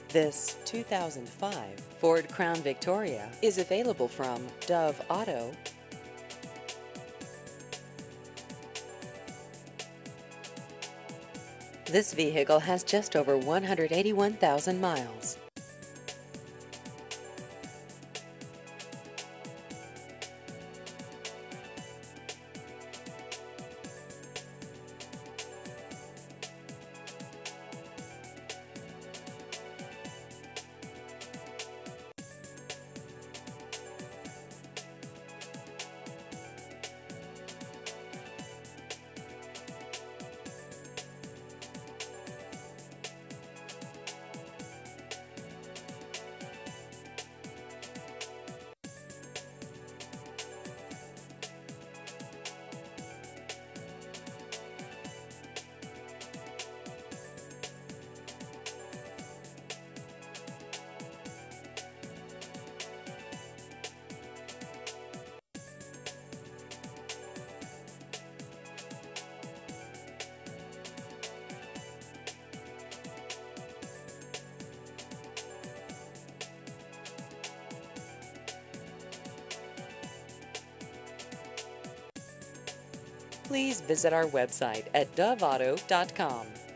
This 2005 Ford Crown Victoria is available from Dove Auto. This vehicle has just over 181,000 miles. Please visit our website at doveauto.com.